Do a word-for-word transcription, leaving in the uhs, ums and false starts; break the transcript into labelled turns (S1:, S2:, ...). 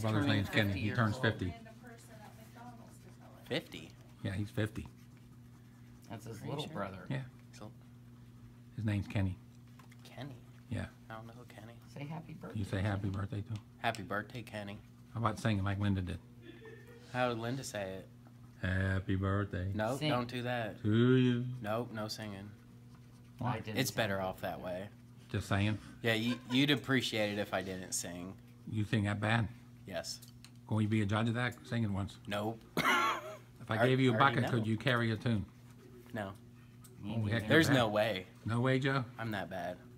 S1: brother's name's Kenny.
S2: fifty
S1: He
S2: years
S1: turns
S2: old.
S1: fifty.
S3: Fifty.
S1: Yeah, he's fifty.
S2: That's his
S3: Are you
S2: little
S3: sure?
S2: brother.
S1: Yeah,
S3: So
S1: his name's Kenny.
S3: Kenny.
S1: Yeah.
S3: I don't know who Kenny.
S2: Say happy birthday.
S1: You say happy birthday to him.
S3: Happy birthday, Kenny.
S1: How about singing like Linda did?
S3: How would Linda say it?
S1: Happy birthday
S3: No,
S2: Sing.
S3: don't do that.
S1: to you.
S3: Nope, no singing.
S2: I didn't
S3: It's
S2: say
S3: better
S2: that.
S3: off that way.
S1: Just saying.
S3: Yeah, you, you'd appreciate it if I didn't sing.
S1: You sing that bad?
S3: Yes.
S1: Will you be a judge of that? Singing once.
S3: Nope.
S1: If I
S3: Ar-
S1: gave you a
S3: already
S1: bucket, could
S3: know.
S1: you carry a tune?
S3: No.
S2: Me
S1: Oh, heck
S2: neither.
S3: There's
S1: bad.
S3: no way.
S1: No way, Joe?
S3: I'm that bad.